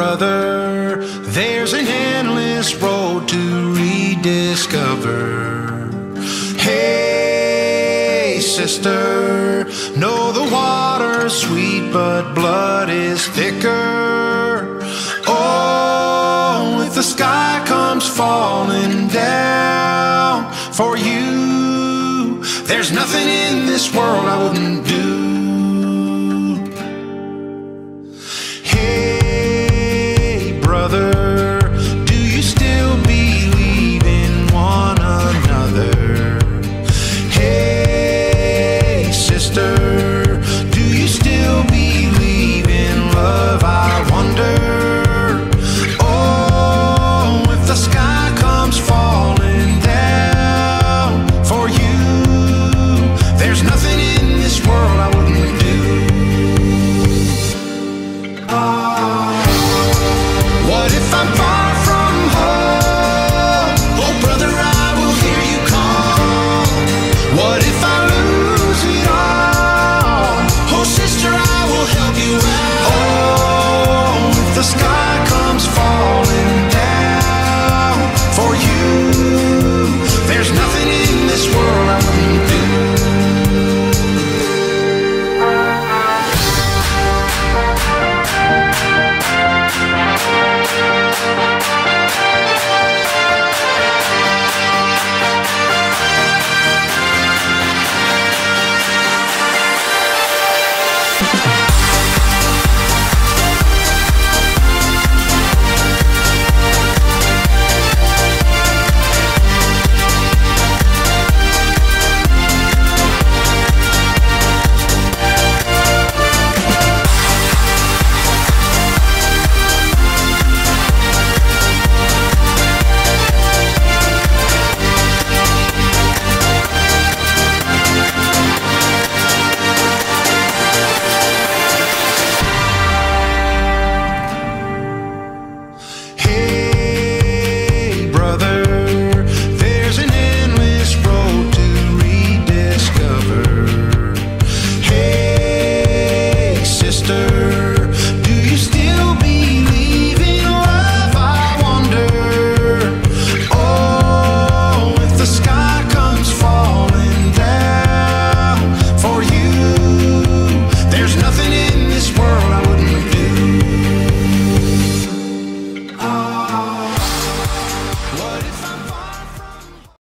brother, there's an endless road to rediscover. Hey, sister, know the water's sweet, but blood is thicker. Oh, if the sky comes falling down for you, there's nothing in this world I wouldn't